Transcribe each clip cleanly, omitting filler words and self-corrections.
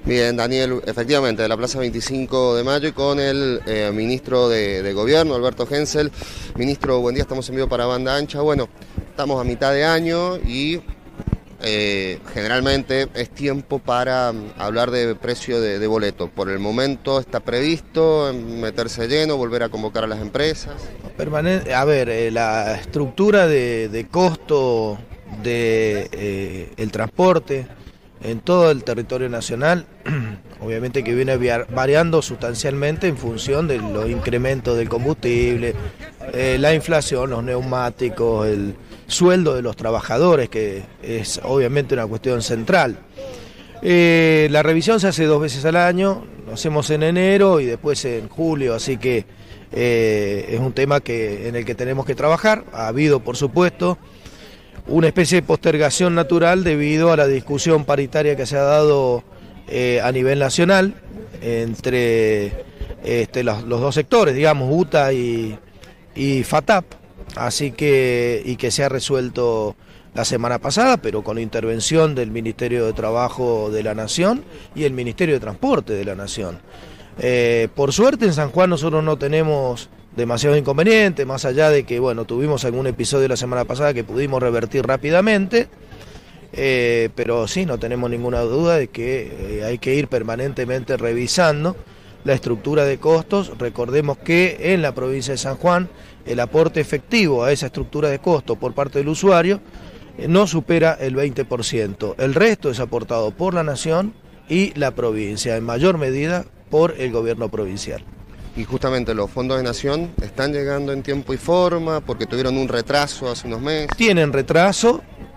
Bien, Daniel, efectivamente, de la Plaza 25 de Mayo y con el ministro de Gobierno, Alberto Hensel. Ministro, buen día, estamos en vivo para Banda Ancha. Bueno, estamos a mitad de año y generalmente es tiempo para hablar de precio de boleto. Por el momento está previsto meterse lleno, volver a convocar a las empresas. La estructura de costo del transporte en todo el territorio nacional, obviamente que viene variando sustancialmente en función de los incrementos del combustible, la inflación, los neumáticos, el sueldo de los trabajadores, que es obviamente una cuestión central. La revisión se hace 2 veces al año, lo hacemos en enero y después en julio, así que es un tema en el que tenemos que trabajar. Ha habido, por supuesto, una especie de postergación natural debido a la discusión paritaria que se ha dado a nivel nacional entre los dos sectores, digamos, UTA y FATAP, y que se ha resuelto la semana pasada, pero con intervención del Ministerio de Trabajo de la Nación y el Ministerio de Transporte de la Nación. Por suerte en San Juan nosotros no tenemos demasiados inconvenientes, más allá de que, bueno, tuvimos algún episodio la semana pasada que pudimos revertir rápidamente, pero sí, no tenemos ninguna duda de que hay que ir permanentemente revisando la estructura de costos. Recordemos que en la provincia de San Juan el aporte efectivo a esa estructura de costos por parte del usuario no supera el 20%. El resto es aportado por la Nación y la provincia, en mayor medida por el gobierno provincial. Y justamente los fondos de Nación están llegando en tiempo y forma porque tuvieron un retraso hace unos meses. Tienen retraso,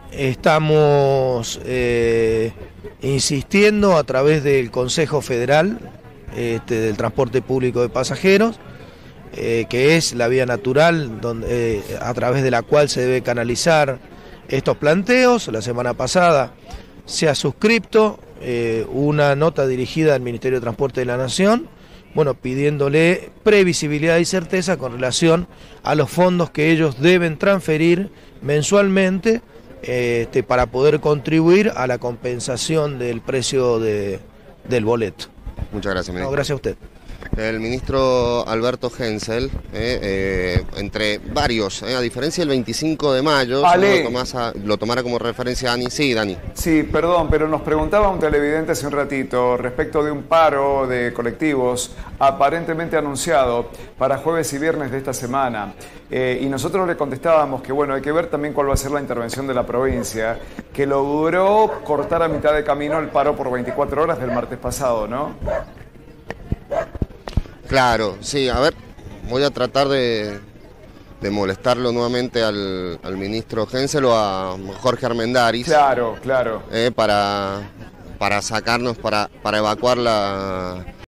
estamos insistiendo a través del Consejo Federal del Transporte Público de Pasajeros, que es la vía natural a través de la cual se debe canalizar estos planteos. La semana pasada se ha suscrito una nota dirigida al Ministerio de Transporte de la Nación, pidiéndole previsibilidad y certeza con relación a los fondos que ellos deben transferir mensualmente para poder contribuir a la compensación del precio del boleto. Muchas gracias, ministro. No, gracias a usted. El ministro Alberto Hensel, entre varios, a diferencia del 25 de mayo, lo tomara como referencia Dani. Sí, Dani. Sí, perdón, pero nos preguntaba un televidente hace un ratito respecto de un paro de colectivos aparentemente anunciado para jueves y viernes de esta semana. Y nosotros le contestábamos que, hay que ver también cuál va a ser la intervención de la provincia, que logró cortar a mitad de camino el paro por 24 horas del martes pasado, ¿no? Claro, sí, a ver, voy a tratar de molestarlo nuevamente al ministro Hensel o a Jorge Armendáriz. Claro. Para sacarnos, para evacuar